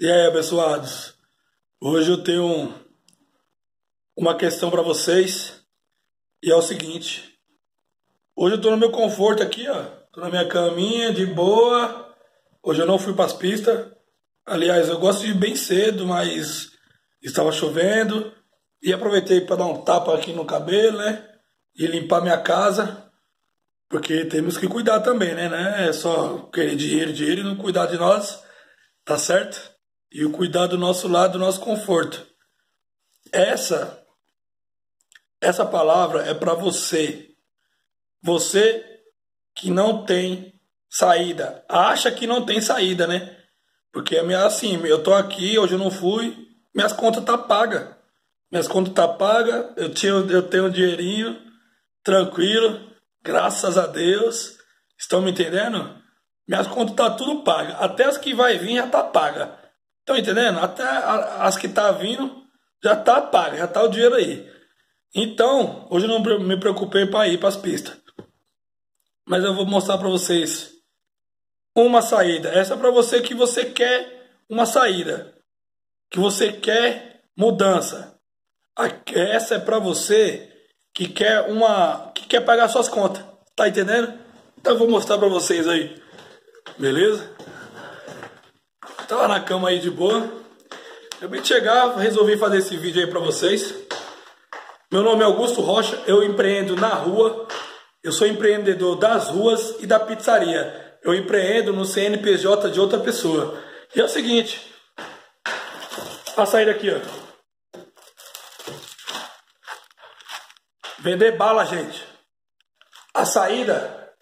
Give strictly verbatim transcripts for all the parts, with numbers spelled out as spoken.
E aí, abençoados? Hoje eu tenho um- uma questão para vocês e é o seguinte. Hoje eu tô no meu conforto aqui, ó. Tô na minha caminha, de boa. Hoje eu não fui para as pistas. Aliás, eu gosto de ir bem cedo, mas estava chovendo. E aproveitei para dar um tapa aqui no cabelo, né? E limpar minha casa. Porque temos que cuidar também, né? Não é só querer dinheiro, dinheiro e não cuidar de nós. Tá certo? E o cuidar do nosso lado, do nosso conforto. Essa, essa palavra é para você. Você que não tem saída. Acha que não tem saída, né? Porque é minha, assim, eu tô aqui, hoje eu não fui, minhas contas tá paga. Minhas contas tá paga, eu, tinha, eu tenho um dinheirinho, tranquilo, graças a Deus. Estão me entendendo? Minhas contas tá tudo paga. Até as que vai vir já tá paga. Estão entendendo? Até as que tá vindo já tá paga, já tá o dinheiro aí. Então, hoje eu não me preocupei para ir para as pistas. Mas eu vou mostrar para vocês uma saída. Essa é para você que você quer uma saída, que você quer mudança. Essa é para você que quer uma, que quer pagar suas contas. Tá entendendo? Então eu vou mostrar para vocês aí. Beleza? Tava na cama aí de boa. Acabei de chegar, resolvi fazer esse vídeo aí para vocês. Meu nome é Augusto Rocha, eu empreendo na rua. Eu sou empreendedor das ruas e da pizzaria. Eu empreendo no C N P J de outra pessoa. E é o seguinte, a saída aqui, ó. Vender bala, gente. A saída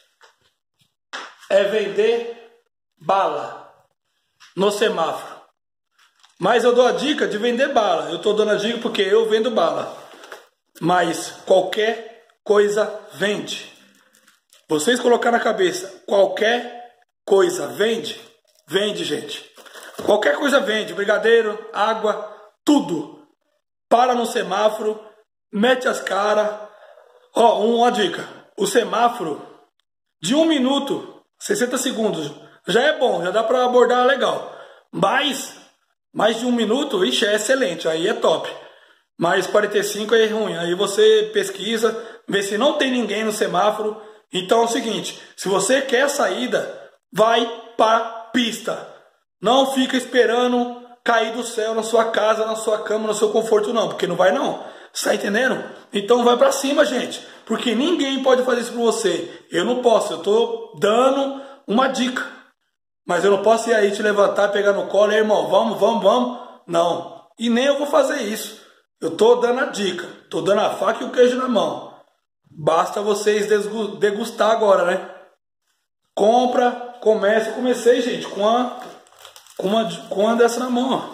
é vender bala no semáforo. Mas eu dou a dica de vender bala. Eu estou dando a dica porque eu vendo bala. Mas qualquer coisa vende. Vocês colocar na cabeça, qualquer coisa vende, vende, gente. Qualquer coisa vende, brigadeiro, água, tudo. Para no semáforo, mete as caras. Ó, uma dica, o semáforo de um minuto, sessenta segundos, já é bom, já dá para abordar legal. Mas, mais de um minuto, ixi, é excelente, aí é top. Mas quarenta e cinco é ruim, aí você pesquisa, vê se não tem ninguém no semáforo. Então é o seguinte, se você quer saída, vai para pista. Não fica esperando cair do céu na sua casa, na sua cama, no seu conforto não, porque não vai não. Está entendendo? Então vai para cima, gente, porque ninguém pode fazer isso por você. Eu não posso, eu tô dando uma dica. Mas eu não posso ir aí te levantar, pegar no colo, irmão, vamos, vamos, vamos. Não, e nem eu vou fazer isso. Eu tô dando a dica, tô dando a faca e o queijo na mão. Basta vocês degustar agora, né? Compra, comece. Comecei, gente, com uma, com uma, com uma dessa na mão, ó.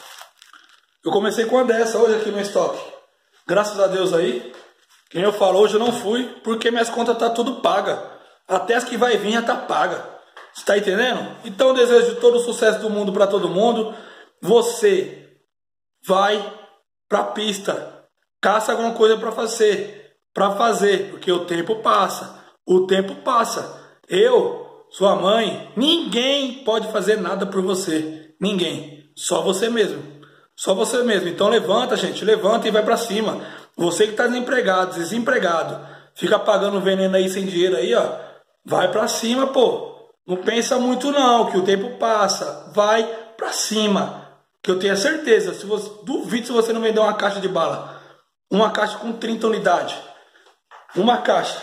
Eu comecei com uma dessa hoje aqui no estoque. Graças a Deus aí. Quem eu falo, hoje eu não fui, porque minhas contas tá tudo paga. Até as que vai vir já tá paga. Você tá entendendo? Então eu desejo todo o sucesso do mundo para todo mundo. Você vai pra pista. Caça alguma coisa para fazer. Para fazer, porque o tempo passa, o tempo passa. Eu, sua mãe, ninguém pode fazer nada por você, ninguém, só você mesmo, só você mesmo. Então levanta, gente, levanta e vai para cima. Você que está desempregado, desempregado, fica pagando veneno aí sem dinheiro aí, ó, vai para cima, pô. Não pensa muito não, que o tempo passa, vai para cima, que eu tenho certeza. Se você duvido se você não vender uma caixa de bala, uma caixa com trinta unidades. Uma caixa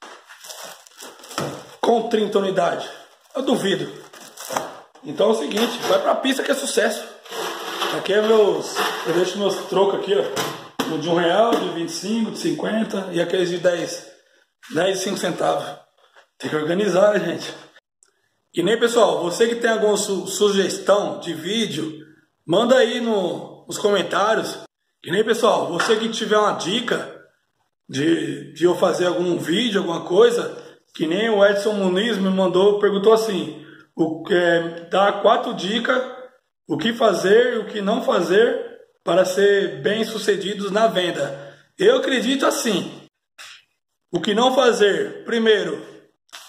com trinta unidades. Eu duvido. Então é o seguinte, vai pra pista que é sucesso. Aqui é meus. Eu deixo meus trocos aqui, ó. De um real, de vinte e cinco, de cinquenta e aqueles de dez. dez e cinco centavos. Tem que organizar, gente. E nem, pessoal, você que tem alguma su sugestão de vídeo, manda aí no, nos comentários. E nem, pessoal, você que tiver uma dica De, de eu fazer algum vídeo, alguma coisa, que nem o Edson Muniz me mandou, perguntou assim, o, é, dá quatro dicas, o que fazer e o que não fazer para ser bem sucedidos na venda. Eu acredito assim, o que não fazer, primeiro,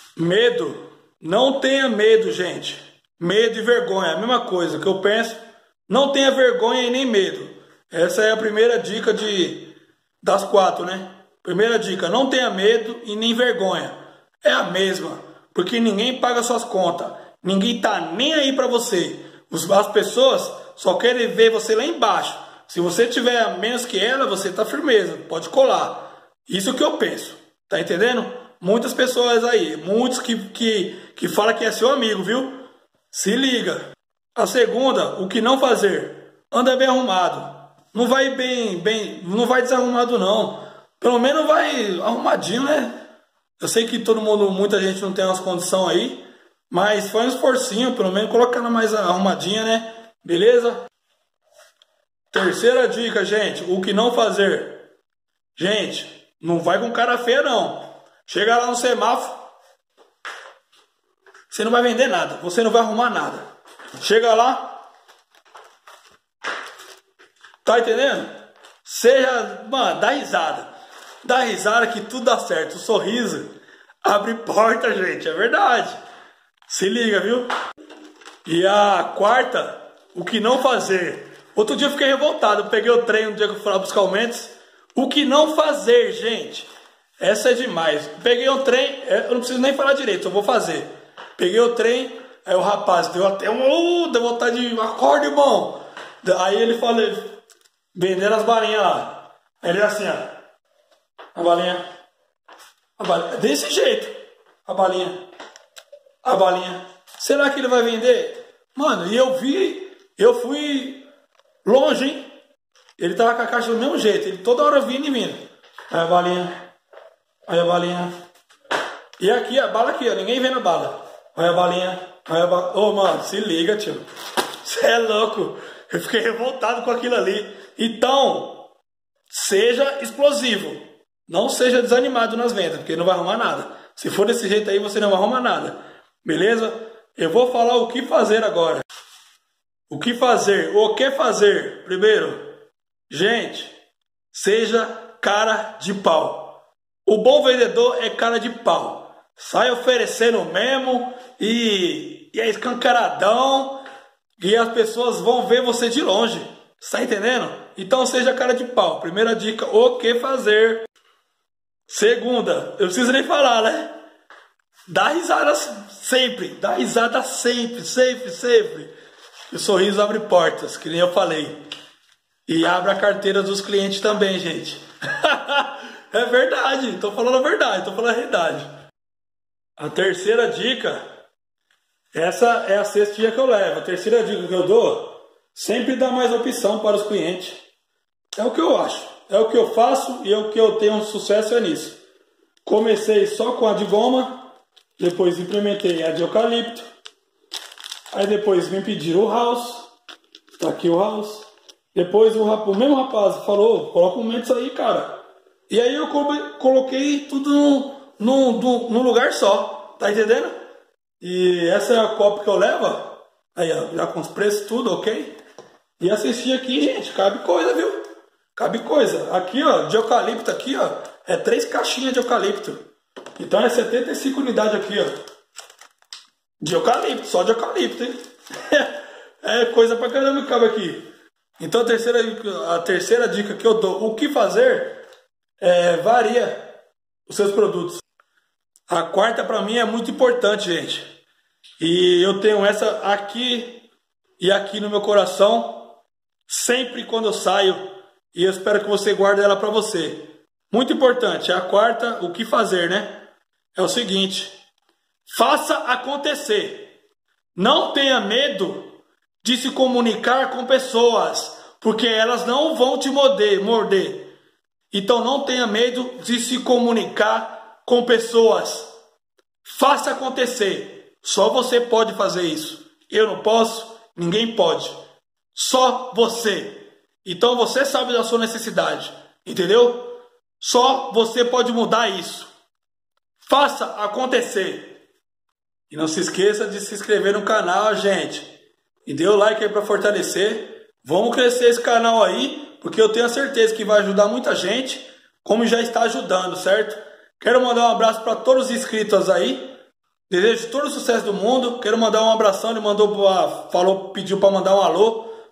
medo, não tenha medo, gente, medo e vergonha, é a mesma coisa que eu penso, Não tenha vergonha e nem medo. Essa é a primeira dica de, das quatro, né? Primeira dica, não tenha medo e nem vergonha. É a mesma, porque ninguém paga suas contas. Ninguém tá nem aí pra você. As pessoas só querem ver você lá embaixo. Se você tiver menos que ela, você tá firmeza, pode colar. Isso que eu penso, tá entendendo? Muitas pessoas aí, muitos que, que, que falam que é seu amigo, viu? Se liga. A segunda, o que não fazer? Anda bem arrumado. Não vai bem, bem, não vai desarrumado não. Pelo menos vai arrumadinho, né? Eu sei que todo mundo, muita gente não tem umas condições aí, mas faz um esforcinho, pelo menos coloca ela mais arrumadinha, né? Beleza? Terceira dica, gente, o que não fazer? Gente, não vai com cara feia não. Chega lá no semáforo, você não vai vender nada, você não vai arrumar nada. Chega lá, tá entendendo? Seja, mano, dá risada. Dá risada que tudo dá certo. O sorriso abre porta, gente, é verdade. Se liga, viu? E a quarta, o que não fazer? Outro dia eu fiquei revoltado, eu peguei o trem no dia que eu fui lá buscar o Mendes. O que não fazer, gente? Essa é demais. Peguei o trem, eu não preciso nem falar direito, eu vou fazer. Peguei o trem, aí o rapaz deu até um... Uh, deu vontade de... Acorde, irmão. Aí ele falou, vendendo as balinhas lá. Aí ele assim, ó. A balinha. A balinha. Desse jeito. A balinha. A balinha. Será que ele vai vender? Mano, e eu vi, eu fui longe, hein? Ele tava com a caixa do mesmo jeito. Ele toda hora vindo e vindo. Aí a balinha. Aí a balinha. E aqui, a bala aqui, ó. Ninguém vê na bala. Aí a balinha. Aí a bala. Ô, mano, se liga, tio. Você é louco. Eu fiquei revoltado com aquilo ali. Então, seja explosivo. Não seja desanimado nas vendas, porque não vai arrumar nada. Se for desse jeito aí, você não vai arrumar nada. Beleza? Eu vou falar o que fazer agora. O que fazer? O que fazer? Primeiro, gente, seja cara de pau. O bom vendedor é cara de pau. Sai oferecendo mesmo e, e é escancaradão. E as pessoas vão ver você de longe. Tá entendendo? Então seja cara de pau. Primeira dica, o que fazer? Segunda, eu preciso nem falar, né? Dá risada sempre, dá risada sempre, sempre, sempre. O sorriso abre portas, que nem eu falei. E abre a carteira dos clientes também, gente. É verdade, tô falando a verdade, tô falando a verdade. A terceira dica, essa é a cestinha que eu levo. A terceira dica que eu dou, sempre dá mais opção para os clientes. É o que eu acho. É o que eu faço e é o que eu tenho sucesso é nisso. Comecei só com a de goma, depois implementei a de eucalipto, aí depois me pediram o house, tá aqui o house. Depois o, o mesmo rapaz falou, coloca um Mendes aí, cara. E aí eu coloquei tudo no, no, no, no lugar só, tá entendendo? E essa é a copa que eu levo, aí ó, já com os preços tudo, ok? E assistir aqui, gente, cabe coisa, viu? Cabe coisa. Aqui, ó, de eucalipto aqui, ó, é três caixinhas de eucalipto. Então é setenta e cinco unidades aqui, ó. De eucalipto, só de eucalipto, hein? É coisa pra caramba que cabe aqui. Então a terceira, a terceira dica que eu dou, o que fazer, é, varia os seus produtos. A quarta pra mim é muito importante, gente. E eu tenho essa aqui e aqui no meu coração, sempre quando eu saio. E eu espero que você guarde ela para você. Muito importante. A quarta, o que fazer, né? É o seguinte. Faça acontecer. Não tenha medo de se comunicar com pessoas, porque elas não vão te morder. morder. Então não tenha medo de se comunicar com pessoas. Faça acontecer. Só você pode fazer isso. Eu não posso, ninguém pode. Só você. Então você sabe da sua necessidade, entendeu? Só você pode mudar isso. Faça acontecer. E não se esqueça de se inscrever no canal, gente. E dê o like aí para fortalecer. Vamos crescer esse canal aí, porque eu tenho a certeza que vai ajudar muita gente, como já está ajudando, certo? Quero mandar um abraço para todos os inscritos aí. Desejo todo o sucesso do mundo. Quero mandar um abração, ele mandou, falou, pediu para mandar um alô.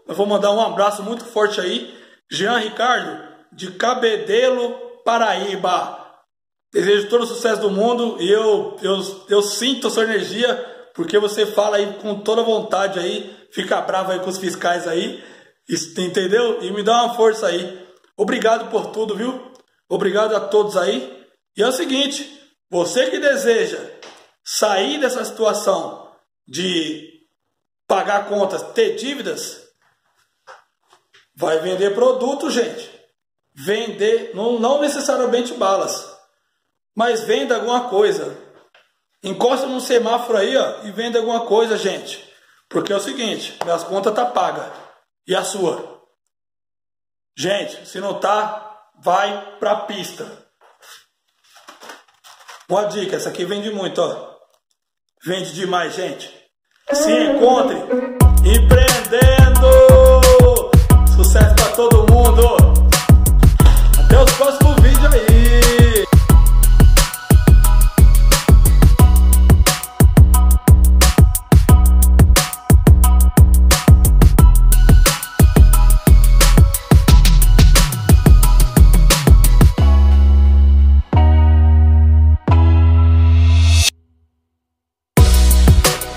eu vou mandar um abraço muito forte aí. Jean Ricardo, de Cabedelo, Paraíba. Desejo todo o sucesso do mundo e eu, eu, eu sinto a sua energia, porque você fala aí com toda vontade aí, fica bravo aí com os fiscais aí, entendeu? E me dá uma força aí. Obrigado por tudo, viu? Obrigado a todos aí. E é o seguinte, você que deseja sair dessa situação de pagar contas, ter dívidas, vai vender produto, gente. Vender, não, não necessariamente balas, mas venda alguma coisa. Encosta num semáforo aí, ó, e venda alguma coisa, gente. Porque é o seguinte, minhas contas tá paga. E a sua? Gente, se não tá, vai pra pista. Uma dica, essa aqui vende muito, ó. Vende demais, gente. Se encontre, empreender.